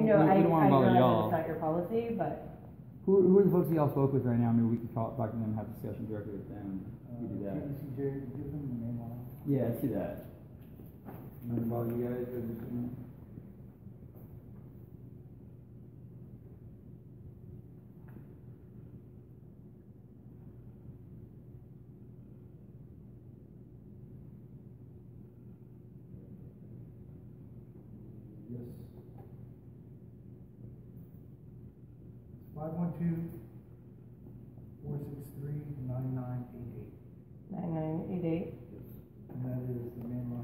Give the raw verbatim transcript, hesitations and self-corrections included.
know, we, I, we don't want I to bother realize y'all. it's not your policy, but. Who, who are the folks that y'all spoke with right now? Maybe we could talk back to them and have a discussion directly with them. Uh, We do that. Can you see Jerry, give them the name on it? Yeah, I see that. Nothing bother you guys? Or just, you know? Yes. Five one two, four six three, nine nine eight eight. Nine nine eight eight. And that is the main